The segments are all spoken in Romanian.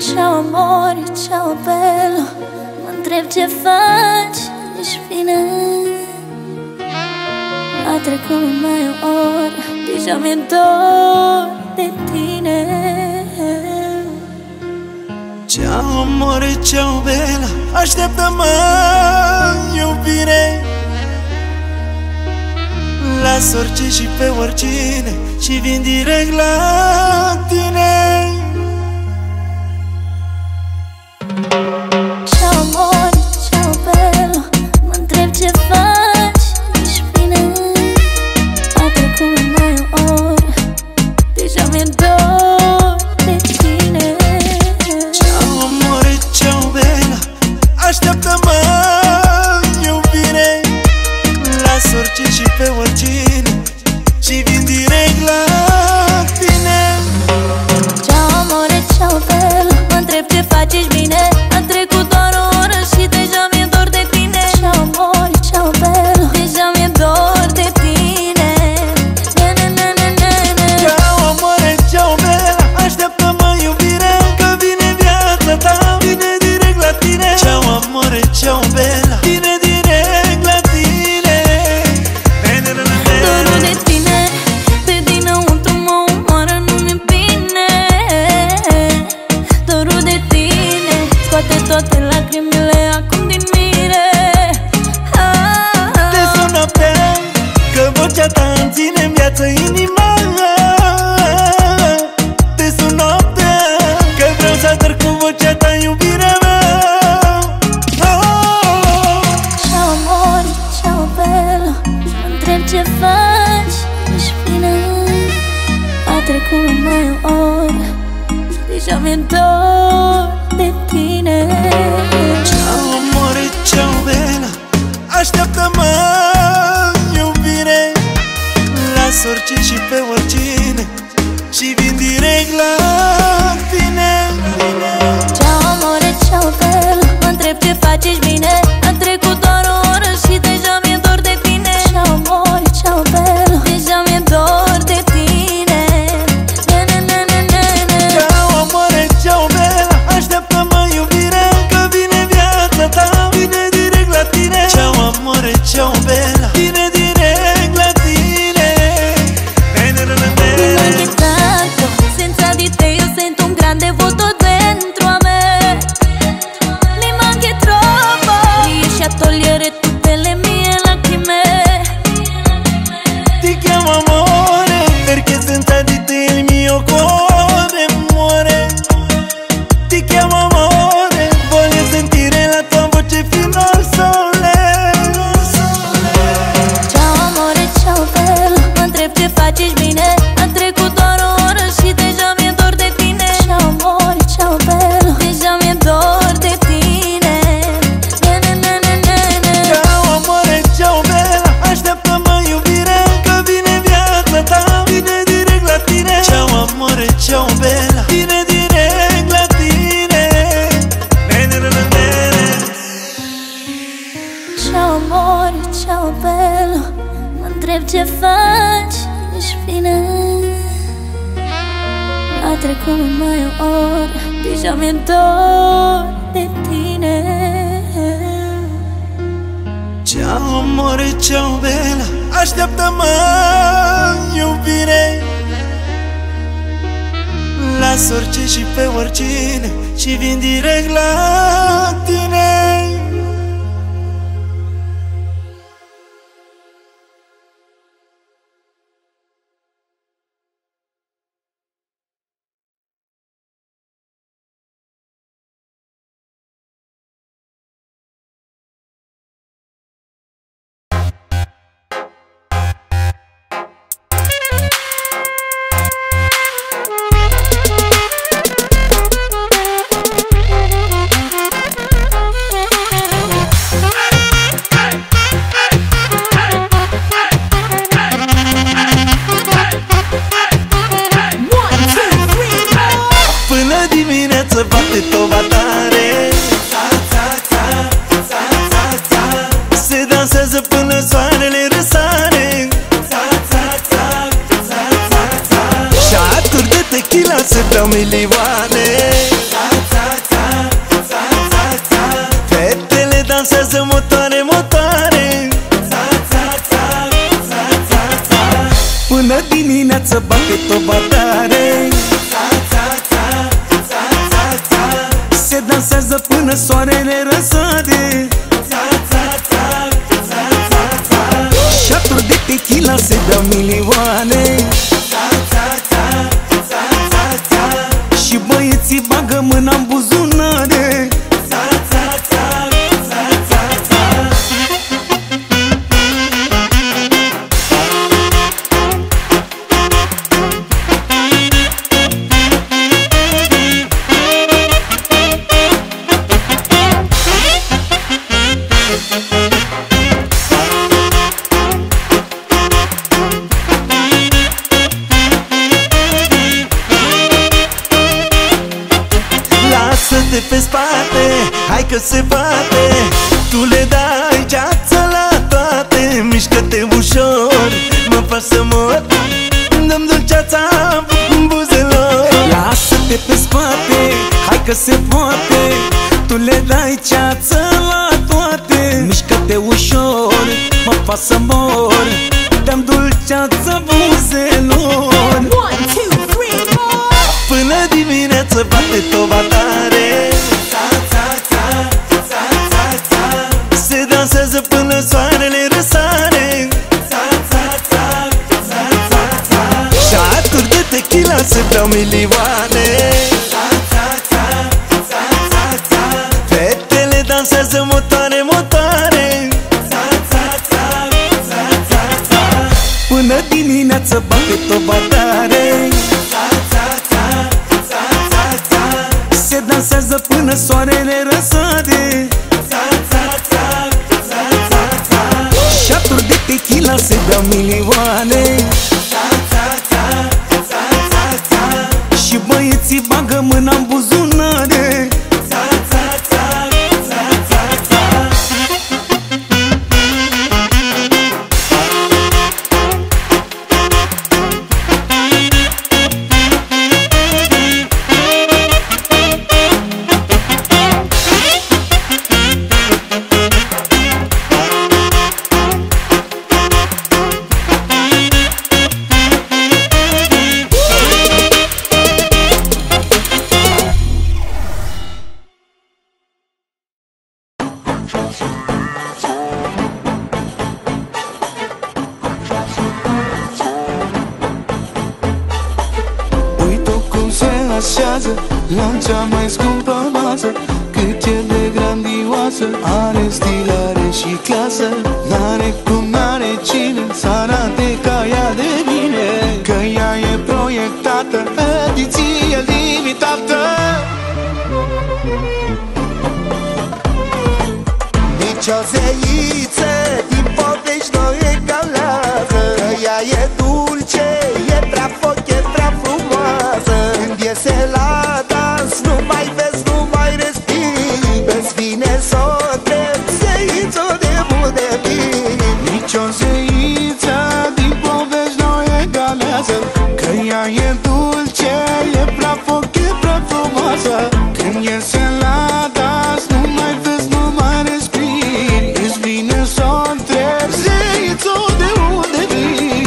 Ciao amore, ciao bello, mă întreb ce faci, ești bine? A trecut mai o oră, deja mi-e dor de tine. Ciao amore, ciao bella, așteaptă-mă, iubire. Las orice și pe oricine și vin direct la tine. Ciao amore, ciao bello, mă întreb ce faci, ești bine? A trecut mai o oră, deja mi-e dor de tine. Ciao amore, ciao bella, așteaptă-mă, iubire. Las orice și pe oricine și vin direct la tine. Ciao amore, ciao bello, mă întreb ce faci, ești bine? A trecut doar o oră și deja mi-e dor de tine. Ciao amore, ciao bello, deja mi-e dor de tine. Ciao amore, ciao bella, așteaptă-mă, iubire, că vine viața ta, vine direct la tine. Ciao amore, ciao bella, vine direct la tine. Dorul de tine, pe dinăuntru mă omoară, nu-mi bine. Dorul de tine, scoate toate lacrimile acum din mine. Te sun noaptea, că vocea ta îmi ține în viață inima. Te sun noaptea, că vreau să ador cu vocea ta, iubirea mea. Ciao amore, ciao bello, mă întreb ce faci, ești bine? A trecut mai o oră, deja mi-e dor de tine. Ciao amore, ciao bella, așteaptă-mă, iubire. Las orice și pe oricine și vin direct la tine. Ciao amore, ciao bello, mă întreb ce faci, ești bine? A trecut doar o oră și deja mi-e dor de tine. Ciao amore, ciao bello, deja mi-e dor de tine. Ciao amore, ciao bella, așteaptă-mă, iubire, că vine viața ta, vine direct la tine. Ciao amore, ciao bella, vine direct la tine. Anche tanto, senza di te io sento un grande vuoto dentro a me. Mi manchi troppo, riesci a togliere tutte le mie lacrime. Ti chiamo amore, perché senza di te il mio cuore muore. Ti chiamo amore, voglio sentire la tua voce fino al sole. Ciao amore, ciao bello, mă întreb ce faci, ești bine? A trecut doar o oră și deja mi-e dor de tine. Ciao amore, ciao bello, deja mi-e dor de tine. Ciao amore, ciao bella, așteaptă-mă, iubire, că vine viața ta, vine direct la tine. Ciao amore, ciao bella, vine direct la tine. Ciao amore, ciao bello, mă întreb ce faci, ești bine? A trecut mai o oră, deja mi-e dor de tine. Ciao amore, ciao bella, așteaptă-mă, iubire. Las orice și pe oricine și vin direct la tine. Să bate toba tare, se dansează până soarele răsare. Și aturi de tequila se beau milioane. dansează motoare, motoare. Până dimineață bate tobadare. Se dansează până soarele răsare. Șaturi de tequila se dau milioane. Și băieții bagă mâna în buzunare. Lasă-te pe spate, hai că se poate. Tu le dai ceață la toate. Mișcă-te ușor, mă faci să mor. Dă-mi dulceața în buzelor. Lasă-te pe spate, hai că se poate. Tu le dai ceață la toate. Mișcă-te ușor, mă faci să mor. Dă-mi dulceața buzelor. 1, 2, 3, 4. Până dimineață bate tobadare. Se dansează până soarele răsare. Șaturi de tequila se beau milioane. Fetele dansează motoare, motoare. Până dimineață bate tobadare. Se dansează până soarele răsare. Șaturi de tequila se beau milioane. Și băieții bagă mâna în buzunare. La cea mai scumpă masă, cât e de grandioasă, are stil, are și clasă. N-are cum, n-are cine să arate ca ea de bine, că ea e proiectată, ediție limitată. Nici o zeiță din povești nu egalează, că ea e dulce, e prea foc, e prea frumoasă. Când iese la dans, nu mai vezi, nu mai respiri. Îți vine să o întreb, zeiță de unde vii? Nici o zeiță din povești nu egalează, că ea e dulce, e prea foc, e prea frumoasă. Când iese la dans, nu mai vezi, nu mai respiri. Îți vine să o întreb, zeiță de unde vii?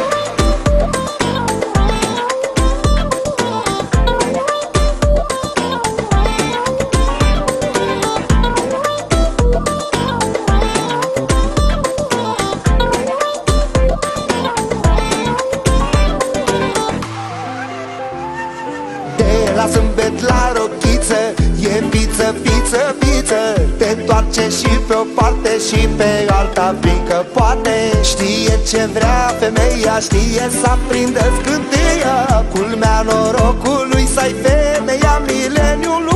La zâmbet, la rochiță, e piță, piță, piță. Te toarce și pe o parte și pe alta, fiindcă poate. Știe ce vrea femeia, știe să aprindă scânteia. Culmea norocului să-i femeia mileniului.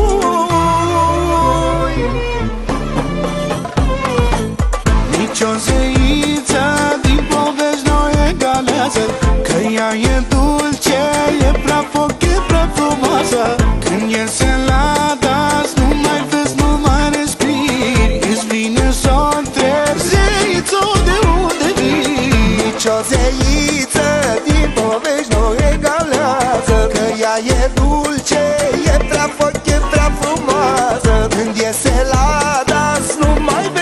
Nici o zeiță din povești nu egalează, că ea e dulce, e prea foc, e prea frumoasă. Când iese la dans, nu mai vezi, nu mai respiri. Îți vine să o întreb, zeiță de unde vii? Nici o zeiță din povești nu egalează, că ea e dulce, e prea foc, e prea frumoasă. Când iese la dans, nu mai vezi,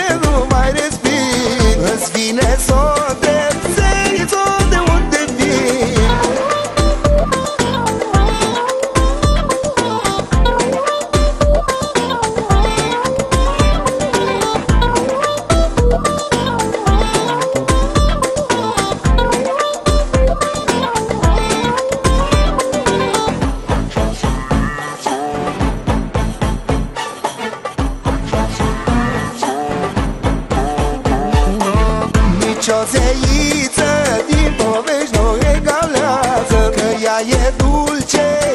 zeiță din povești nu egalează, că ea e dulce,